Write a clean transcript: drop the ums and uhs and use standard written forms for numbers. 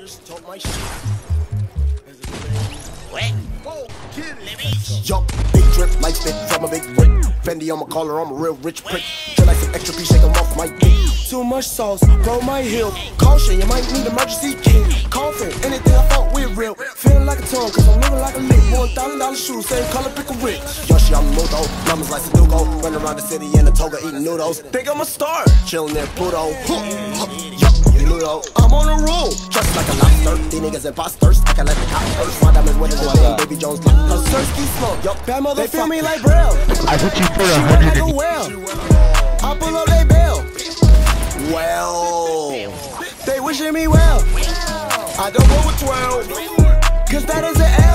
just talk my shit. What? Yo, big drip, light spit from a big brick. Fendi on my collar, I'm a real rich prick. Feel like some extra piece, shake 'em off my dick. Too much sauce, bro, my heel. Caution, you might need emergency kit. Coughing, anything I thought we're real. Feeling like a tongue, cause I'm living like a lick. $1,000 shoes, same color, pick a rich. Yoshi, I'm Mudo, numbers like Sudoku. Run around the city in a toga eating noodles. Think I'm a star, chillin' near Pluto. Yo, Ludo, I'm on a roll. Just like a lobster, these niggas imposters. I can let the cops first. My diamonds wetter than damn Baby Jones. A Sersky smoke, yo, bad mother, they feel me like Braille. I put you for She 100. like a whale. I pull up, they bail. Well, they wishing me well. I don't go with 12, cause that is an L.